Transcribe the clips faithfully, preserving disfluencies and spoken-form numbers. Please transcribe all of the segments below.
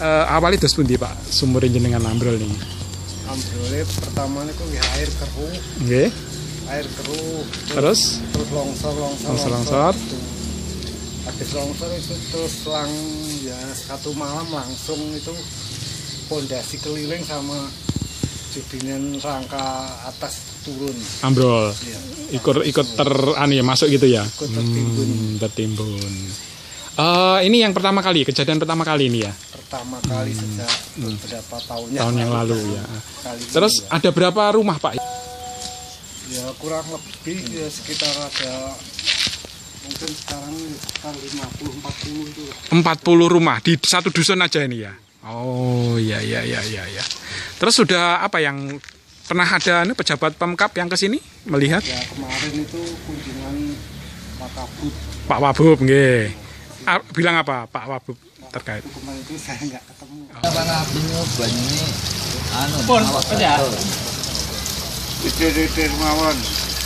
uh, awalnya terus pundi Pak sumur jenengan ambrol nih? Ambrolnya pertama itu ya air keruh. Nggih. Air keruh. Terus terus longsor longsor longsor. longsor. Habis longsor itu terus lang ya satu malam langsung itu pondasi keliling sama jebingan rangka atas turun. Ambrol. Ya, ikut ikut ter anu ya masuk gitu ya. Ikut tertimbun. Hmm, tertimbun. Uh, ini yang pertama kali, kejadian pertama kali ini ya? Pertama kali hmm. sejak beberapa tahun yang tahun yang lalu, lalu ya. Terus ya. ada berapa rumah Pak? Ya kurang lebih ya sekitar ada mungkin sekarang sekitar lima puluh empat puluh itu. empat puluh rumah di satu dusun aja ini ya. Oh iya iya iya iya ya. Terus sudah apa yang pernah ada nih pejabat Pemkab yang ke sini melihat? Ya kemarin itu kunjungan Pak Wabub. Pak Wabub nggih. Ah, bilang apa Pak Wabub terkait? Kemarin itu saya nggak ketemu. Para bingung banyak anu pun aja. Titir-titir mawon.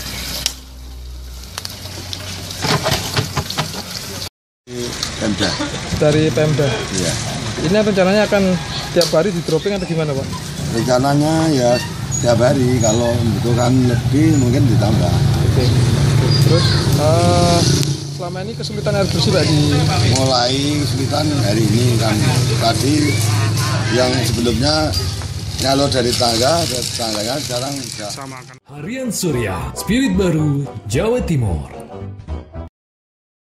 Pemda. Dari Pemda. Iya. Ini rencananya akan tiap hari di dropping atau gimana Pak? Rencananya ya tiap hari, kalau membutuhkan lebih mungkin ditambah. Oke. Terus uh, selama ini kesulitan air bersih Pak di mulai kesulitan hari ini kan, tadi yang sebelumnya kalau dari tangga dari tangganya sekarang sudah. Sama kan. Harian Surya, Spirit Baru, Jawa Timur.